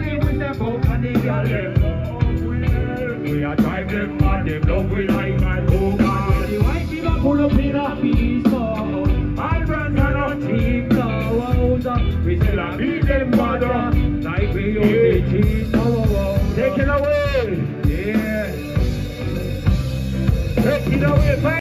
we step out and the girl them. We are drive them and them love we like and oh God. The white people pull up in a piece now. All brands are not cheap now. We sell a